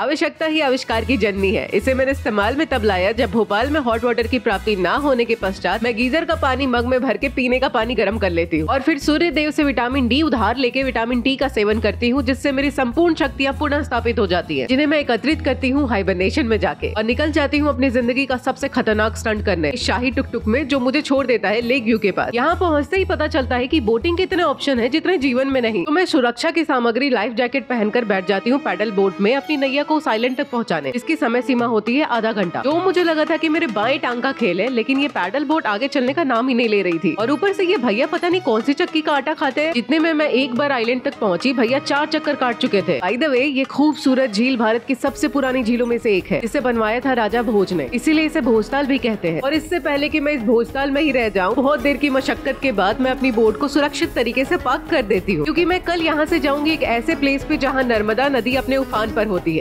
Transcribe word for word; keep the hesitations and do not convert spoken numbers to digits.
आवश्यकता ही आविष्कार की जननी है। इसे मैंने इस्तेमाल में तब लाया जब भोपाल में हॉट वाटर की प्राप्ति न होने के पश्चात मैं गीजर का पानी मग में भर के पीने का पानी गर्म कर लेती हूँ और फिर सूर्य देव से विटामिन डी उधार लेके विटामिन टी का सेवन करती हूँ, जिससे मेरी संपूर्ण शक्तियाँ पुनः स्थापित हो जाती है, जिन्हें मैं एकत्रित करती हूँ हाइबरनेशन में जाके और निकल जाती हूँ अपनी जिंदगी का सबसे खतरनाक स्टंट करने, शाही टुक टुक में, जो मुझे छोड़ देता है लेक व्यू के पास। यहाँ पहुँचते ही पता चलता है कि बोटिंग के इतने ऑप्शन है जितने जीवन में नहीं। तो मैं सुरक्षा की सामग्री लाइफ जैकेट पहनकर बैठ जाती हूँ पैडल बोट में अपनी नैया को साइलेंट तक पहुँचाने, जिसकी समय सीमा होती है आधा घंटा। जो मुझे लगा था कि मेरे बाएं टांग का खेल है, लेकिन ये पैडल बोट आगे चलने का नाम ही नहीं ले रही थी। और ऊपर से ये भैया पता नहीं कौन सी चक्की का आटा खाते हैं। जितने में मैं एक बार आइलैंड तक पहुंची, भैया चार चक्कर काट चुके थे। बाय द वे, ये खूबसूरत झील भारत की सबसे पुरानी झीलों में से एक है, जिसे बनवाया था राजा भोज ने, इसीलिए इसे भोजताल भी कहते हैं। और इससे पहले कि मैं इस भोजताल में ही रह जाऊं, बहुत देर की मशक्कत के बाद मैं अपनी बोट को सुरक्षित तरीके से पार्क कर देती हूँ, क्योंकि मैं कल यहाँ से जाऊंगी एक ऐसे प्लेस पे जहाँ नर्मदा नदी अपने उफान पर होती है।